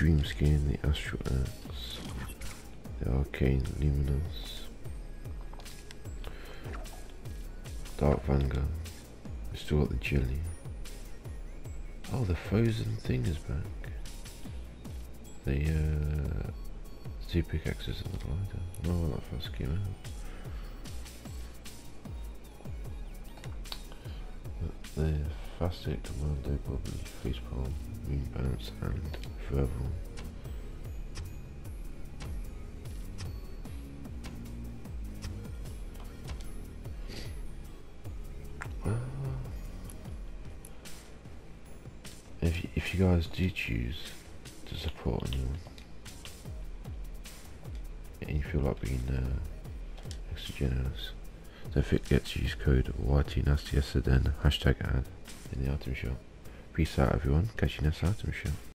Dream Skin, the Astral Axe, the Arcane Luminous, Dark Vanguard. We still got the Jelly. Oh, the Frozen thing is back. The 2 pickaxes and the glider. Oh, when that first came out. The Fastic, Commando, Bubbly, Facepalm, Moon Bounce, and Forever. If you guys do choose to support anyone and you feel like being extra generous, don't forget to use code YTNastySSD, hashtag ad in the item shop. Peace out everyone, catch you next item shop.